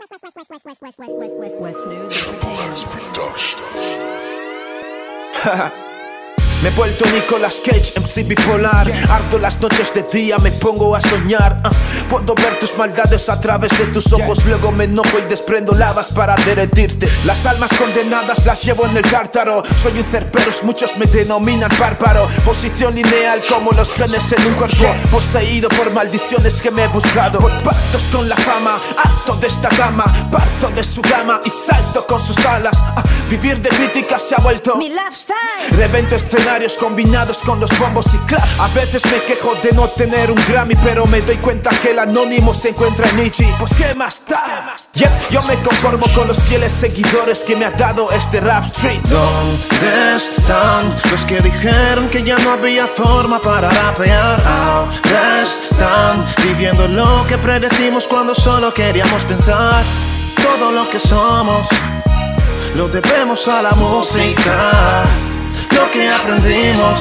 West News Entertainment. Me he vuelto Nicolas Cage, MC bipolar. Ardo las noches de día, me pongo a soñar. Puedo ver tus maldades a través de tus ojos. Luego me enojo y desprendo lavas para derretirte. Las almas condenadas las llevo en el tártaro. Soy un cerberus, muchos me denominan bárbaro. Posición lineal como los genes en un cuerpo. Poseído por maldiciones que me he buscado. Por pactos con la fama, harto de esta gama. Parto de su gama y salto con sus alas. Vivir de críticas se ha vuelto Mi lifestyle. Revento escenarios combinados con los bombos y claps. A veces me quejo de no tener un Grammy, pero me doy cuenta que el anónimo se encuentra en Nietzsche. Pues qué más da. Yo me conformo con los fieles seguidores que me ha dado este rap street. ¿Dónde están los que dijeron que ya no había forma para rapear? Ahora están viviendo lo que predecimos cuando solo queríamos pensar. Todo lo que somos lo debemos a la música. Lo que aprendimos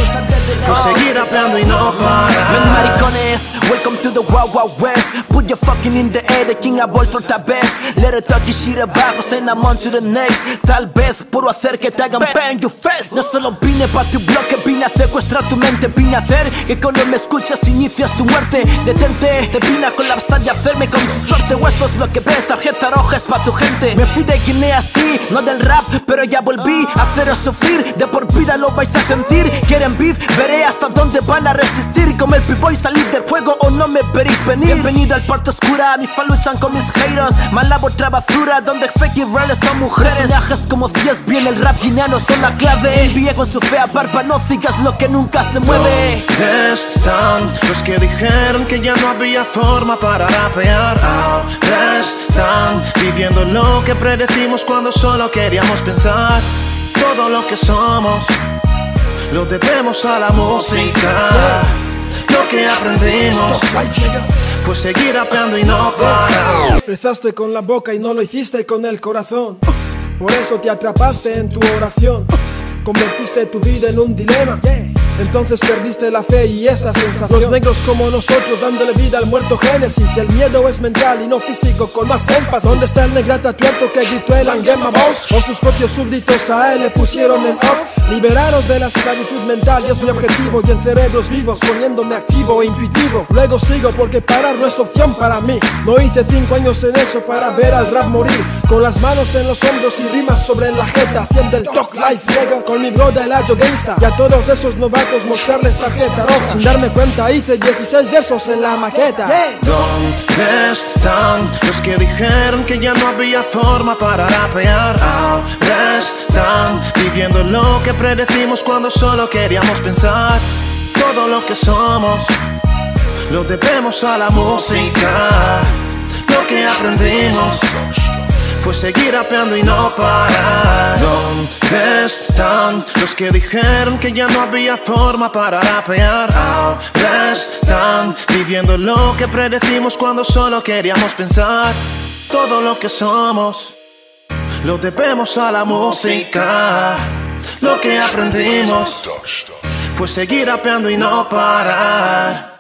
fue seguir rapeando y no parar. Maricones, welcome to the Wild Wild West. Put your fucking in the air, the king ha vuelto otra vez. Let it touch your shit abajo, then I'm on to the next. Tal vez puedo hacer que te hagan bang your face. No solo vine pa' tu bloque, vine a secuestrar tu mente. Vine a hacer que cuando me escuchas inicias tu muerte. Detente, te vine a colapsar y hacerme con tu suerte. O esto es lo que ves, tarjeta roja es pa' tu gente. Me fui de Guinea, sí, no del rap, pero ya volví a haceros sufrir. De por vida lo vais a sentir. Quieren beef, veré hasta dónde van a resistir. Como el p-boy salir del juego o no me veréis venir. Bienvenido al parte oscura, mis fans luchan con mis haters. Malabo otra basura, donde fake y reales son mujeres. Personajes como si es bien el rap guineano son la clave. El viejo en su fea barba, no sigas lo que nunca se mueve. ¿Dónde están los que dijeron que ya no había forma para rapear? Ahora están viviendo lo que predecimos cuando solo queríamos pensar. Todo lo que somos lo debemos a la música. Lo que aprendimos fue seguir rapeando y no parar. Rezaste con la boca y no lo hiciste con el corazón. Por eso te atrapaste en tu oración. Convertiste tu vida en un dilema. Entonces perdiste la fe y esa sensación. Los negros como nosotros dándole vida al muerto Génesis. El miedo es mental y no físico con más énfasis. ¿Dónde está el negrata tuerto que gritó el Angema Boss? O sus propios súbditos a él le pusieron en off. Liberaros de la esclavitud mental y es mi objetivo. Y en cerebros vivos poniéndome activo e intuitivo. Luego sigo porque parar no es opción para mí. No hice 5 años en eso para ver al rap morir. Con las manos en los hombros y rimas sobre la jeta. Haciendo el talk life llego con mi brother el Ayo Gangsta. Y a todos esos novatos mostrarles tarjeta roja. Sin darme cuenta hice 16 versos en la maqueta. ¿Dónde están los que dijeron que ya no había forma para rapear? Ahora están viviendo lo que predecimos cuando solo queríamos pensar. Todo lo que somos lo debemos a la música. Lo que aprendimos fue seguir rapeando y no parar. ¿Dónde están los que dijeron que ya no había forma para rapear? Ahora están viviendo lo que predecimos cuando solo queríamos pensar. Todo lo que somos lo debemos a la música. Lo que aprendimos fue seguir rapeando y no parar.